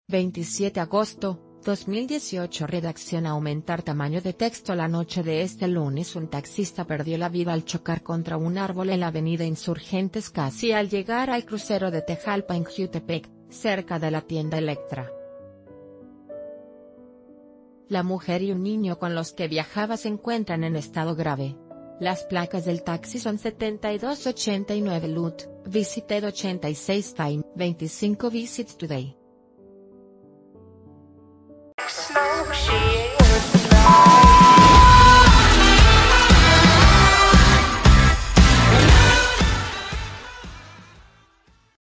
27 agosto, 2018. Redacción. Aumentar tamaño de texto. La noche de este lunes un taxista perdió la vida al chocar contra un árbol en la avenida Insurgentes casi al llegar al crucero de Tejalpa en Jutepec, cerca de la tienda Electra. La mujer y un niño con los que viajaba se encuentran en estado grave. Las placas del taxi son 7289 LUT, Visited 86 Time, 25 Visits Today.